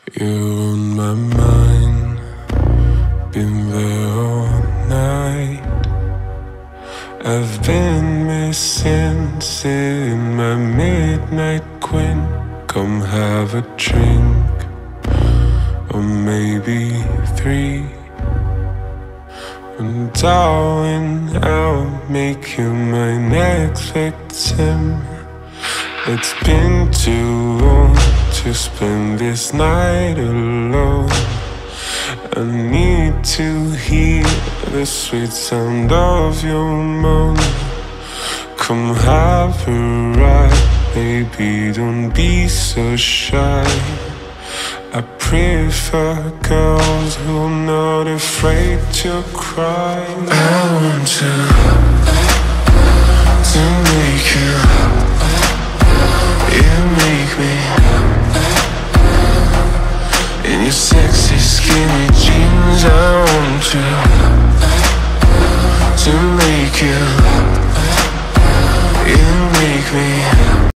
You're on my mind, been there all night. I've been missing, sitting my midnight queen. Come have a drink, or maybe three. And darling, I'll make you my next victim. It's been too long to spend this night alone. I need to hear the sweet sound of your moan. Come have a ride, baby, don't be so shy. I prefer girls who are not afraid to cry. I want to make you make me. In your sexy skinny jeans, I want to make you make me.